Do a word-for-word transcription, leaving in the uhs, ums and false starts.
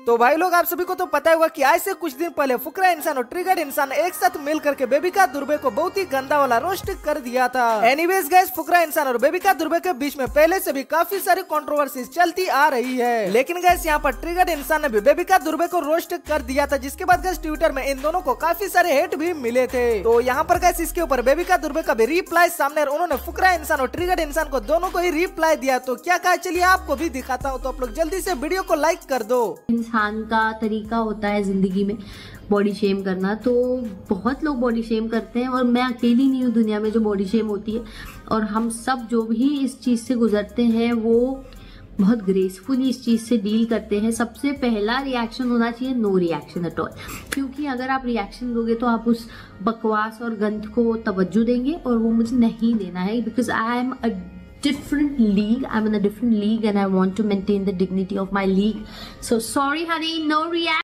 तो भाई लोग आप सभी को तो पता होगा कि आज से कुछ दिन पहले फुकरा इंसान और ट्रिगर्ड इंसान एक साथ मिल करके बेबिका दुर्बे को बहुत ही गंदा वाला रोस्ट कर दिया था। एनीवेज गाइस, फुकरा इंसान और बेबिका दुर्बे के बीच में पहले से भी काफी सारी कंट्रोवर्सीज चलती आ रही है, लेकिन गाइस यहाँ पर ट्रिगर्ड इंसान ने भी बेबिका दुर्बे को रोस्ट कर दिया था, जिसके बाद गाइस ट्विटर में इन दोनों को काफी सारे हेट भी मिले थे। तो यहाँ पर गाइस इसके ऊपर बेबिका दुर्बे का भी रिप्लाई सामने, उन्होंने फुकरा इंसान और ट्रिगर्ड इंसान को दोनों को ही रिप्लाई दिया। तो क्या कहा, चलिए आपको भी दिखाता हूँ। तो आप लोग जल्दी से वीडियो को लाइक कर दो। इंसान का तरीका होता है जिंदगी में बॉडी शेम करना, तो बहुत लोग बॉडी शेम करते हैं और मैं अकेली नहीं हूँ दुनिया में जो बॉडी शेम होती है। और हम सब जो भी इस चीज़ से गुजरते हैं वो बहुत ग्रेसफुली इस चीज़ से डील करते हैं। सबसे पहला रिएक्शन होना चाहिए नो रिएक्शन एट ऑल, क्योंकि अगर आप रिएक्शन दोगे तो आप उस बकवास और गंद को तवज्जो देंगे और वो मुझे नहीं देना है, because I am a different league. I'm in a different league and I want to maintain the dignity of my league. So sorry honey, no react.